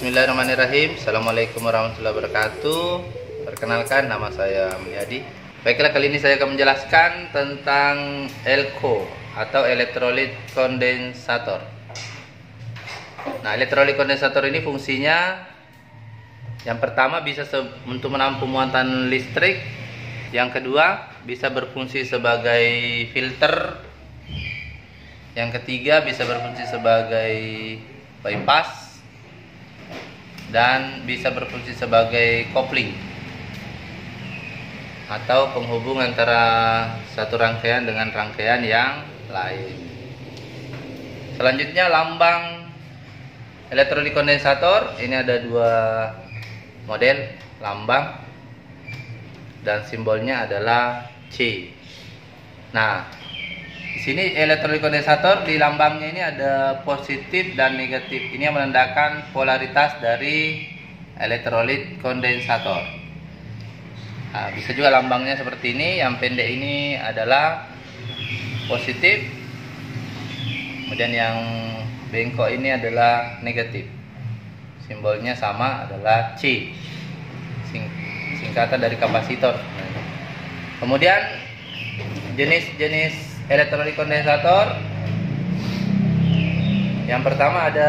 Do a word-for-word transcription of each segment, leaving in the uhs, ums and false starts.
Bismillahirrahmanirrahim. Assalamualaikum warahmatullahi wabarakatuh. Perkenalkan, nama saya Mulyadi. Baiklah, kali ini saya akan menjelaskan tentang Elco atau elektrolit kondensator. Nah, elektrolit kondensator ini fungsinya yang pertama bisa untuk menampung muatan listrik. Yang kedua bisa berfungsi sebagai filter. Yang ketiga bisa berfungsi sebagai bypass. Dan bisa berfungsi sebagai kopling atau penghubung antara satu rangkaian dengan rangkaian yang lain. Selanjutnya, lambang elektrolit kondensator ini ada dua model lambang dan simbolnya adalah C. Nah, di sini elektrolit kondensator di lambangnya ini ada positif dan negatif. Ini yang menandakan polaritas dari elektrolit kondensator. Nah, bisa juga lambangnya seperti ini. Yang pendek ini adalah positif, kemudian yang bengkok ini adalah negatif. Simbolnya sama, adalah C, Sing singkatan dari kapasitor. Kemudian jenis-jenis elektrolit kondensator, yang pertama ada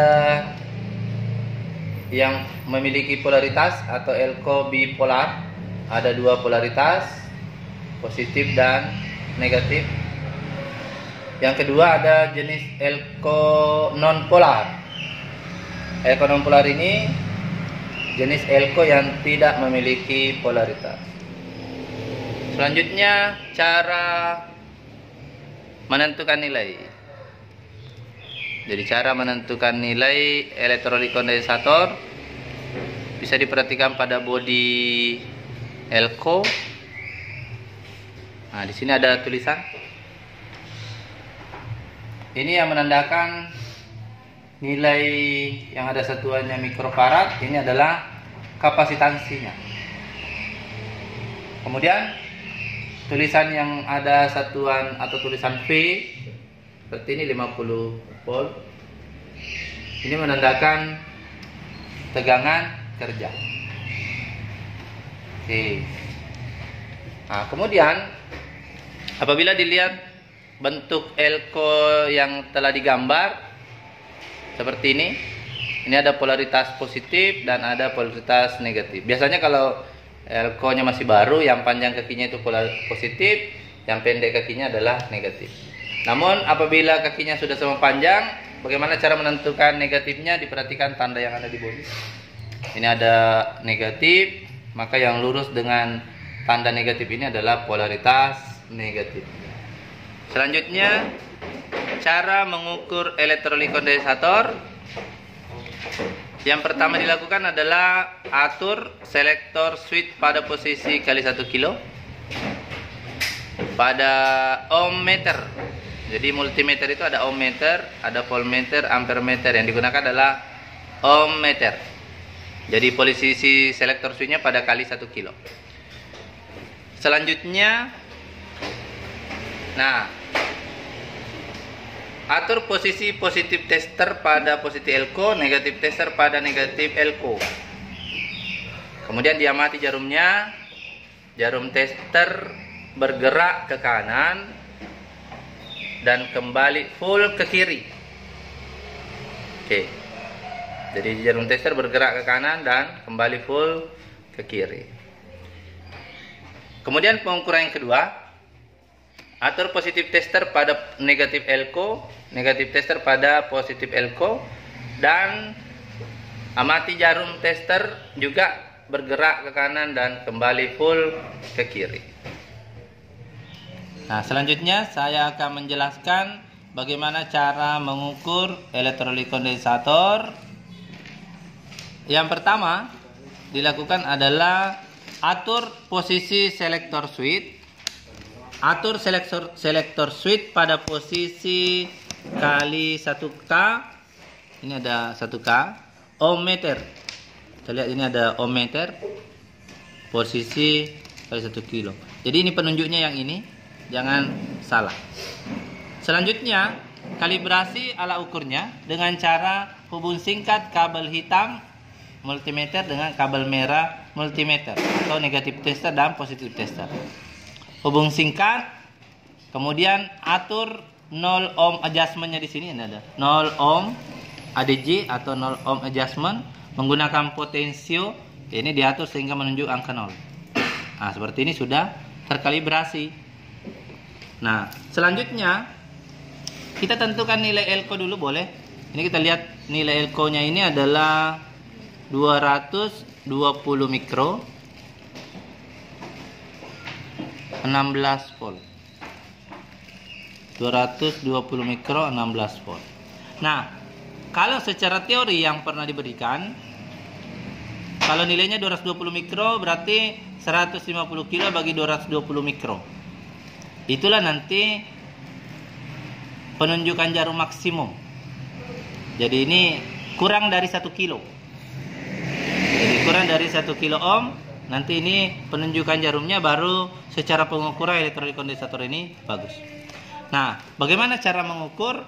yang memiliki polaritas atau Elco bipolar. Ada dua polaritas, positif dan negatif. Yang kedua ada jenis Elco non-polar. Elco non-polar ini jenis Elco yang tidak memiliki polaritas. Selanjutnya, cara menentukan nilai. Jadi cara menentukan nilai elektrolit kondensator bisa diperhatikan pada bodi Elco. Nah, di sini ada tulisan. Ini yang menandakan nilai yang ada satuannya mikrofarad. Ini adalah kapasitansinya. Kemudian tulisan yang ada satuan atau tulisan V seperti ini lima puluh volt. Ini menandakan tegangan kerja. Oke. Nah, kemudian apabila dilihat bentuk Elco yang telah digambar seperti ini, ini ada polaritas positif dan ada polaritas negatif. Biasanya kalau Elco-nya masih baru, yang panjang kakinya itu polar positif, yang pendek kakinya adalah negatif. Namun apabila kakinya sudah sama panjang, bagaimana cara menentukan negatifnya? Diperhatikan tanda yang ada di bodi. Ini ada negatif, maka yang lurus dengan tanda negatif ini adalah polaritas negatif. Selanjutnya, cara mengukur elektrolit kondensator. Yang pertama dilakukan adalah atur selektor switch pada posisi kali satu kilo pada ohmmeter. Jadi multimeter itu ada ohmmeter, ada voltmeter, ampermeter. Yang digunakan adalah ohmmeter. Jadi posisi selektor switchnya pada kali satu kilo. Selanjutnya, nah, atur posisi positif tester pada positif Elco, negatif tester pada negatif Elco. Kemudian diamati jarumnya. Jarum tester bergerak ke kanan dan kembali full ke kiri. Oke. Jadi jarum tester bergerak ke kanan dan kembali full ke kiri. Kemudian pengukuran yang kedua, atur positif tester pada negatif Elco, negatif tester pada positif Elco, dan amati jarum tester juga bergerak ke kanan dan kembali full ke kiri. Nah, selanjutnya saya akan menjelaskan bagaimana cara mengukur elektrolit kondensator. Yang pertama dilakukan adalah atur posisi selektor switch. Atur selektor selektor switch pada posisi kali satu K. Ini ada satu K. Ohmmeter. Kita lihat ini ada ohmmeter. Posisi kali satu kilo. Jadi ini penunjuknya yang ini. Jangan salah. Selanjutnya, kalibrasi alat ukurnya dengan cara hubung singkat kabel hitam multimeter dengan kabel merah multimeter atau negatif tester dan positif tester. Hubung singkat, kemudian atur nol ohm adjustmentnya di sini ada nol ohm A D J atau nol ohm adjustment menggunakan potensio. Ini diatur sehingga menunjuk angka nol. Nah, seperti ini sudah terkalibrasi. Nah, selanjutnya kita tentukan nilai elko dulu boleh. Ini kita lihat nilai elko-nya ini adalah dua ratus dua puluh mikro, enam belas volt. dua ratus dua puluh mikro, enam belas volt. Nah, kalau secara teori yang pernah diberikan, kalau nilainya dua ratus dua puluh mikro berarti seratus lima puluh kilo bagi dua ratus dua puluh mikro. Itulah nanti penunjukan jarum maksimum. Jadi ini kurang dari satu kilo. Jadi kurang dari satu kilo ohm. Nanti ini penunjukan jarumnya, baru secara pengukuran elektrolit kondensator ini bagus. Nah, bagaimana cara mengukur?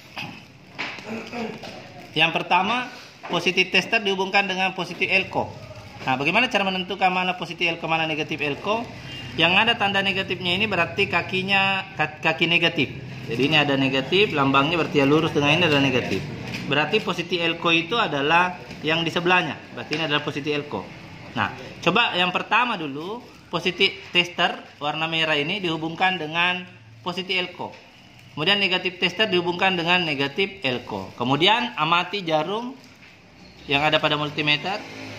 Yang pertama, positif tester dihubungkan dengan positif elko. Nah, bagaimana cara menentukan mana positif elko, mana negatif elko? Yang ada tanda negatifnya ini berarti kakinya kaki negatif. Jadi ini ada negatif, lambangnya berarti ya lurus dengan ini adalah negatif. Berarti positif elko itu adalah yang di sebelahnya. Berarti ini adalah positif elko. Nah, coba yang pertama dulu, positif tester warna merah ini dihubungkan dengan positif elko. Kemudian negatif tester dihubungkan dengan negatif elko. Kemudian amati jarum yang ada pada multimeter.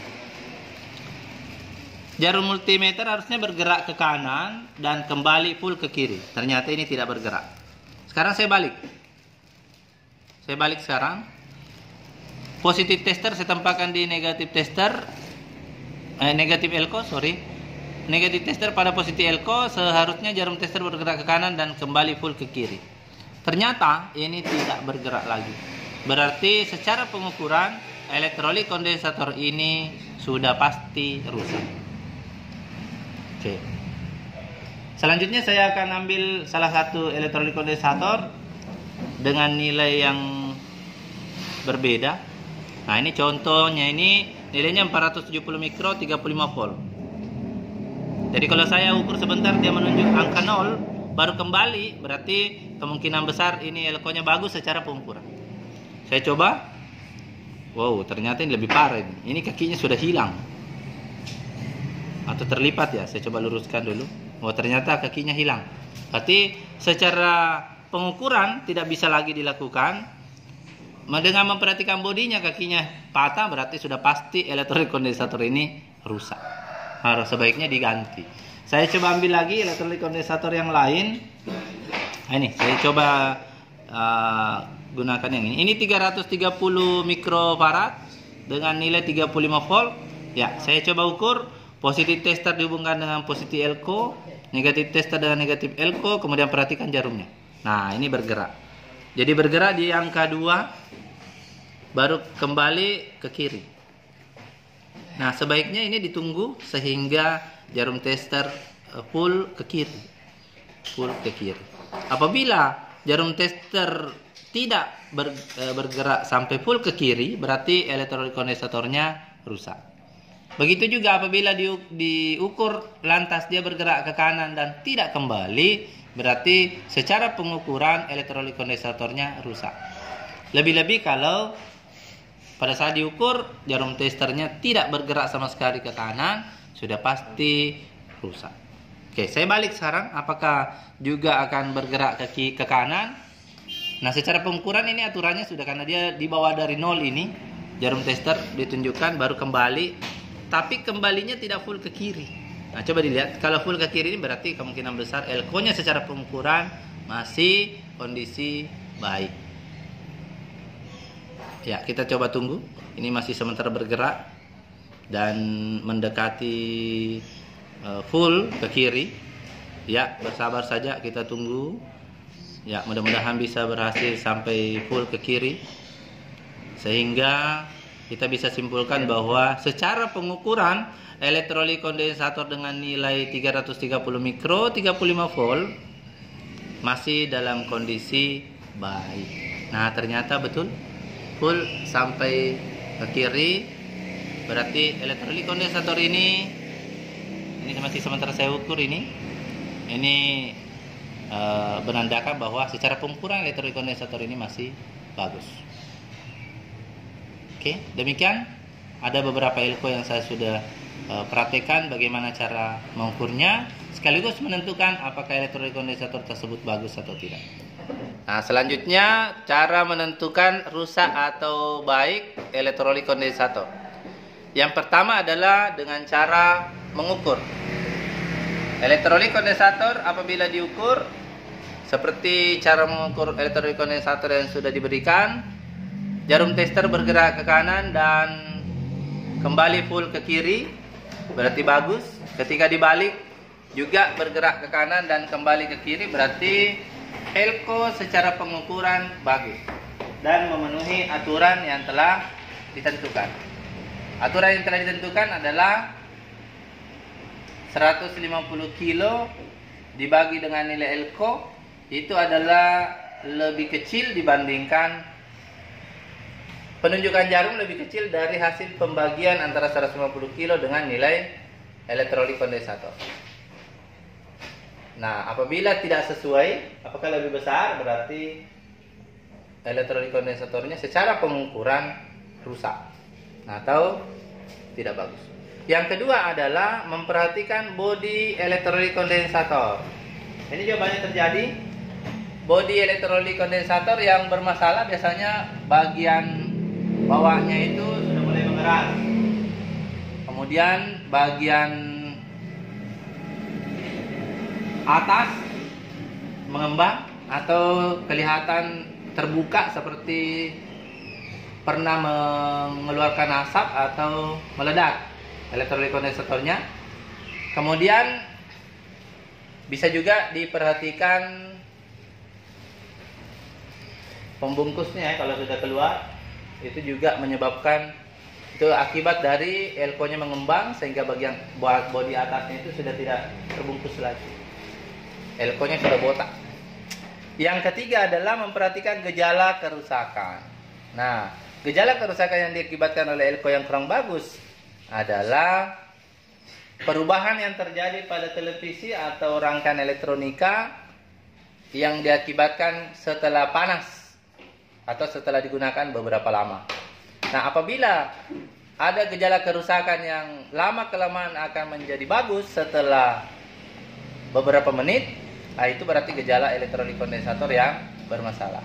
Jarum multimeter harusnya bergerak ke kanan dan kembali full ke kiri. Ternyata ini tidak bergerak. Sekarang saya balik. Saya balik sekarang. Positif tester saya tempatkan di negatif tester. Eh, negatif elko, sorry. Negatif tester pada positif elko, seharusnya jarum tester bergerak ke kanan dan kembali full ke kiri. Ternyata ini tidak bergerak lagi. Berarti secara pengukuran elektrolit kondensator ini sudah pasti rusak. Oke. Selanjutnya saya akan ambil salah satu elektrolit kondensator dengan nilai yang berbeda. Nah, ini contohnya, ini nilainya empat ratus tujuh puluh mikro, tiga puluh lima volt. Jadi kalau saya ukur sebentar dia menunjuk angka nol, baru kembali, berarti kemungkinan besar ini elko-nya bagus secara pengukuran. Saya coba. Wow, ternyata ini lebih parah ini. Ini kakinya sudah hilang. Atau terlipat ya, saya coba luruskan dulu. Oh, ternyata kakinya hilang. Berarti secara pengukuran tidak bisa lagi dilakukan. Dengan memperhatikan bodinya, kakinya patah, berarti sudah pasti elektrolit kondensator ini rusak. Harus sebaiknya diganti. Saya coba ambil lagi elektrolit kondensator yang lain. Nah, ini saya coba uh, gunakan yang ini. Ini tiga ratus tiga puluh mikrofarad dengan nilai tiga puluh lima volt. Ya, saya coba ukur. Positif tester dihubungkan dengan positif elko, negatif tester dengan negatif elko, kemudian perhatikan jarumnya. Nah, ini bergerak. Jadi bergerak di angka dua, baru kembali ke kiri. Nah, sebaiknya ini ditunggu sehingga jarum tester full ke kiri. Full ke kiri. Apabila jarum tester tidak ber, bergerak sampai full ke kiri, berarti elektrolit kondensatornya rusak. Begitu juga apabila di, diukur lantas dia bergerak ke kanan dan tidak kembali, berarti secara pengukuran elektrolit kondensatornya rusak. Lebih-lebih kalau pada saat diukur jarum testernya tidak bergerak sama sekali ke kanan, sudah pasti rusak. Oke, saya balik sekarang. Apakah juga akan bergerak ke, ke kanan? Nah, secara pengukuran ini aturannya sudah, karena dia di bawah dari nol ini, jarum tester ditunjukkan baru kembali. Tapi kembalinya tidak full ke kiri. Nah, coba dilihat. Kalau full ke kiri ini berarti kemungkinan besar elko-nya secara pengukuran masih kondisi baik. Ya, kita coba tunggu. Ini masih sementara bergerak dan mendekati uh, full ke kiri. Ya, bersabar saja, kita tunggu. Ya, mudah-mudahan bisa berhasil sampai full ke kiri. Sehingga kita bisa simpulkan bahwa secara pengukuran elektrolit kondensator dengan nilai tiga ratus tiga puluh mikro, tiga puluh lima volt masih dalam kondisi baik. Nah, ternyata betul full sampai ke kiri Berarti elektrolit kondensator ini, ini masih sementara saya ukur ini, ini e, menandakan bahwa secara pengukuran elektrolit kondensator ini masih bagus. Oke, demikian ada beberapa elko yang saya sudah e, praktekkan bagaimana cara mengukurnya, sekaligus menentukan apakah elektrolit kondensator tersebut bagus atau tidak. Nah, selanjutnya cara menentukan rusak atau baik elektrolit kondensator. Yang pertama adalah dengan cara mengukur. Elektrolit kondensator apabila diukur seperti cara mengukur elektrolit kondensator yang sudah diberikan, jarum tester bergerak ke kanan dan kembali full ke kiri, berarti bagus. Ketika dibalik juga bergerak ke kanan dan kembali ke kiri, berarti elko secara pengukuran bagus dan memenuhi aturan yang telah ditentukan. Aturan yang telah ditentukan adalah seratus lima puluh kilo dibagi dengan nilai elko itu adalah lebih kecil dibandingkan penunjukan jarum lebih kecil dari hasil pembagian antara seratus lima puluh kilo dengan nilai elektrolit kondensator. Nah, apabila tidak sesuai, apakah lebih besar, berarti elektrolit kondensatornya secara pengukuran rusak atau tidak bagus. Yang kedua adalah memperhatikan bodi elektrolit kondensator. Ini jawabannya terjadi. Bodi elektrolit kondensator yang bermasalah biasanya bagian bawahnya itu sudah mulai mengeras. Kemudian bagian atas mengembang atau kelihatan terbuka seperti pernah mengeluarkan asap atau meledak elektrolit kondensatornya. Kemudian bisa juga diperhatikan pembungkusnya, kalau sudah keluar itu juga menyebabkan, itu akibat dari elkonya mengembang sehingga bagian bodi atasnya itu sudah tidak terbungkus lagi, elkonya sudah botak. Yang ketiga adalah memperhatikan gejala kerusakan. Nah, gejala kerusakan yang diakibatkan oleh elko yang kurang bagus adalah perubahan yang terjadi pada televisi atau rangkaian elektronika yang diakibatkan setelah panas atau setelah digunakan beberapa lama. Nah, apabila ada gejala kerusakan yang lama-kelamaan akan menjadi bagus setelah beberapa menit, nah itu berarti gejala elektrolit kondensator yang bermasalah.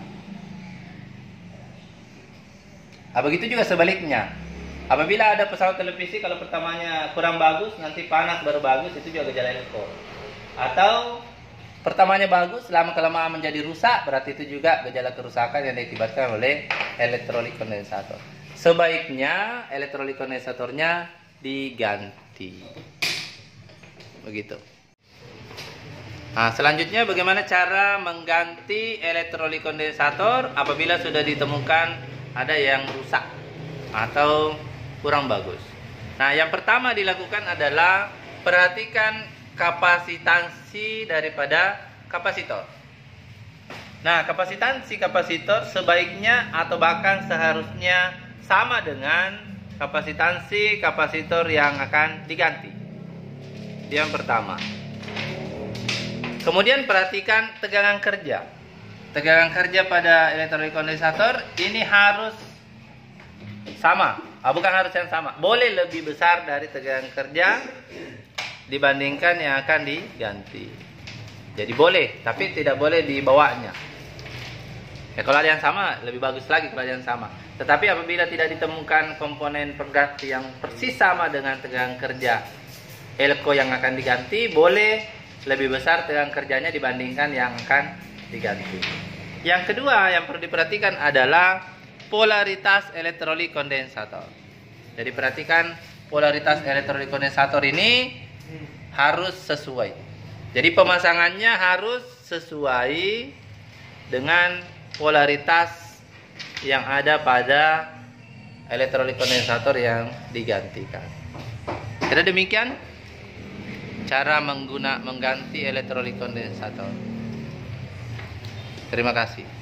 Nah, begitu juga sebaliknya. Apabila ada pesawat televisi, kalau pertamanya kurang bagus, nanti panas baru bagus, itu juga gejala elko. Atau pertamanya bagus, lama-kelamaan menjadi rusak, berarti itu juga gejala kerusakan yang diakibatkan oleh elektrolit kondensator. Sebaiknya elektrolit kondensatornya diganti. Begitu. Nah, selanjutnya bagaimana cara mengganti elektrolit kondensator apabila sudah ditemukan ada yang rusak atau kurang bagus. Nah, yang pertama dilakukan adalah perhatikan kapasitansi daripada kapasitor. Nah, kapasitansi kapasitor sebaiknya atau bahkan seharusnya sama dengan kapasitansi kapasitor yang akan diganti. Yang pertama. Kemudian perhatikan tegangan kerja. Tegangan kerja pada elektrolit kondensator ini harus sama. Ah, bukan harus yang sama. Boleh lebih besar dari tegangan kerja dibandingkan yang akan diganti. Jadi boleh, tapi tidak boleh di bawahnya. Ya, kalau ada yang sama, lebih bagus lagi kalau ada yang sama. Tetapi apabila tidak ditemukan komponen pengganti yang persis sama dengan tegangan kerja elko yang akan diganti, boleh lebih besar tegangan kerjanya dibandingkan yang akan diganti. Yang kedua yang perlu diperhatikan adalah polaritas elektrolit kondensator. Jadi perhatikan polaritas elektrolit kondensator ini harus sesuai. Jadi pemasangannya harus sesuai dengan polaritas yang ada pada elektrolit kondensator yang digantikan. Kira demikian cara mengguna mengganti elektrolit kondensator. Terima kasih.